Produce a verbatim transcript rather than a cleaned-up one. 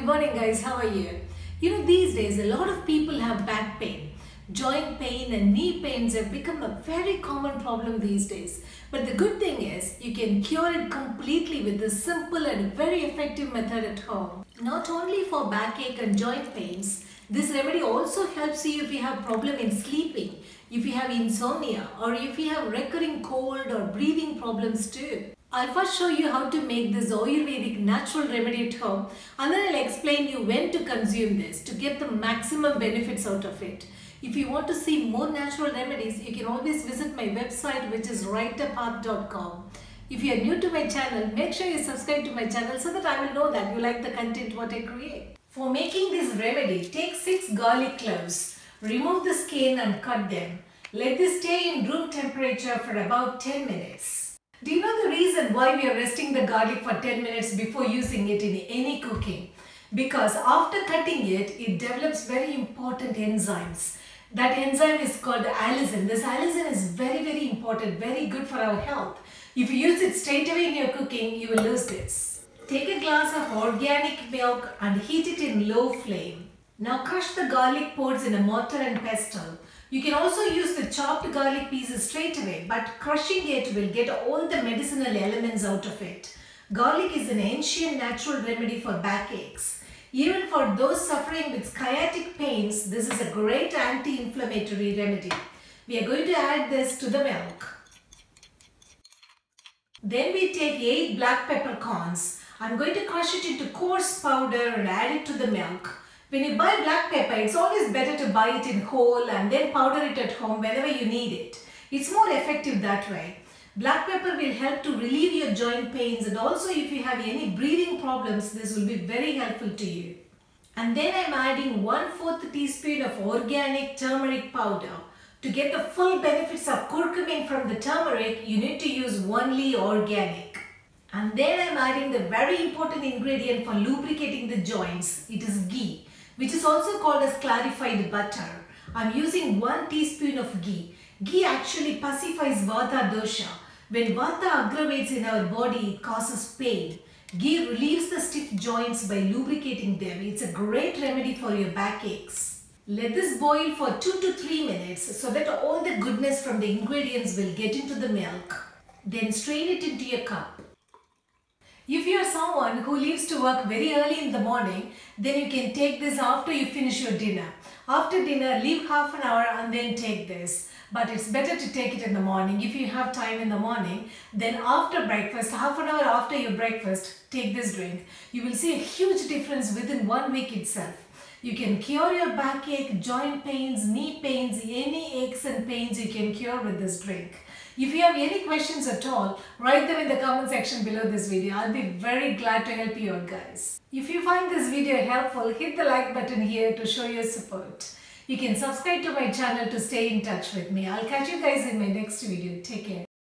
Good morning guys, how are you? You know, these days a lot of people have back pain. Joint pain and knee pains have become a very common problem these days. But the good thing is you can cure it completely with this simple and very effective method at home. Not only for backache and joint pains, this remedy also helps you if you have problem in sleeping, if you have insomnia, or if you have recurring cold or breathing problems too. I'll first show you how to make this Ayurvedic natural remedy at home, and then I'll explain you when to consume this to get the maximum benefits out of it. If you want to see more natural remedies, you can always visit my website, which is writerpath dot com. If you are new to my channel, make sure you subscribe to my channel so that I will know that you like the content what I create. For making this remedy, take six garlic cloves, remove the skin and cut them. Let this stay in room temperature for about ten minutes. Do you know the reason why we are resting the garlic for ten minutes before using it in any cooking? Because after cutting it, it develops very important enzymes. That enzyme is called allicin. This allicin is very very important, very good for our health. If you use it straight away in your cooking, you will lose this. Take a glass of organic milk and heat it in low flame. Now crush the garlic pods in a mortar and pestle. You can also use the chopped garlic pieces straight away, but crushing it will get all the medicinal elements out of it. Garlic is an ancient natural remedy for backaches. Even for those suffering with sciatic pains, this is a great anti-inflammatory remedy. We are going to add this to the milk. Then we take eight black peppercorns. I'm going to crush it into coarse powder and add it to the milk. When you buy black pepper, it's always better to buy it in whole and then powder it at home whenever you need it. It's more effective that way. Black pepper will help to relieve your joint pains, and also if you have any breathing problems, this will be very helpful to you. And then I'm adding one fourth teaspoon of organic turmeric powder. To get the full benefits of curcumin from the turmeric, you need to use only organic. And then I'm adding the very important ingredient for lubricating the joints. It is ghee, which is also called as clarified butter. I'm using one teaspoon of ghee. Ghee actually pacifies Vata dosha. When Vata aggravates in our body, it causes pain. Ghee relieves the stiff joints by lubricating them. It's a great remedy for your backaches. Let this boil for two to three minutes so that all the goodness from the ingredients will get into the milk. Then strain it into your cup. If you are someone who leaves to work very early in the morning, then you can take this after you finish your dinner. After dinner, leave half an hour and then take this. But it's better to take it in the morning. If you have time in the morning, then after breakfast, half an hour after your breakfast, take this drink. You will see a huge difference within one week itself. You can cure your backache, joint pains, knee pains, any aches and pains you can cure with this drink. If you have any questions at all, write them in the comment section below this video. I'll be very glad to help you out guys. If you find this video helpful, hit the like button here to show your support. You can subscribe to my channel to stay in touch with me. I'll catch you guys in my next video. Take care.